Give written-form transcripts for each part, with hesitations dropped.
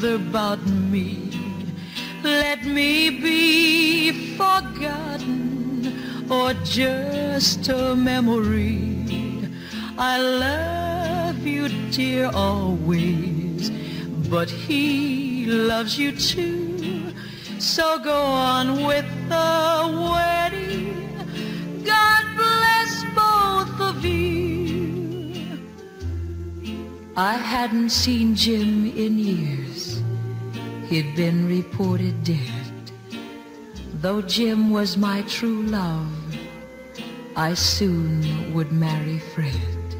bother about me. Let me be forgotten or just a memory. I love you, dear, always, but he loves you too. So go on with the wedding. God bless both of you. I hadn't seen Jim in years. He'd been reported dead. Though Jim was my true love, I soon would marry Fred.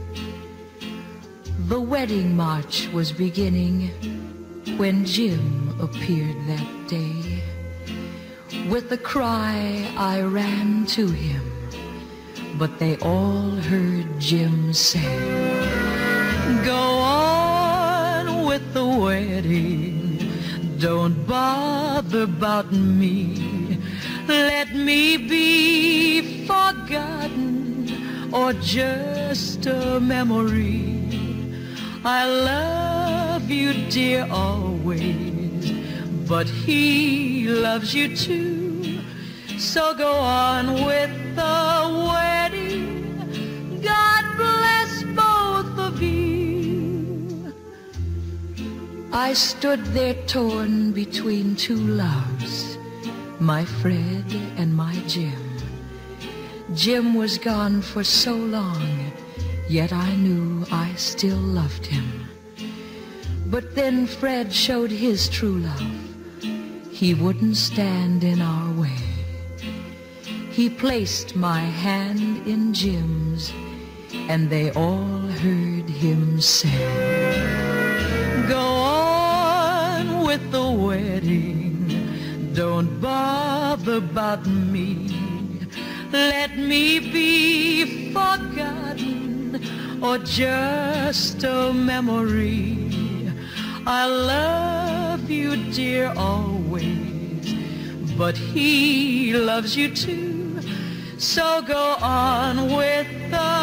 The wedding march was beginning when Jim appeared that day. With a cry I ran to him, but they all heard Jim say, "Go on with the wedding, don't bother about me. Let me be forgotten or just a memory. I love you, dear, always, but he loves you too. So go on with the wedding. God bless both of you." I stood there torn between two loves, my Fred and my Jim. Jim was gone for so long, yet I knew I still loved him. But then Fred showed his true love. He wouldn't stand in our way. He placed my hand in Jim's, and they all heard him say, "Go on with the wedding, don't bother about me. Let me be forgotten or just a memory. I love you, dear, always, but he loves you too. So go on with the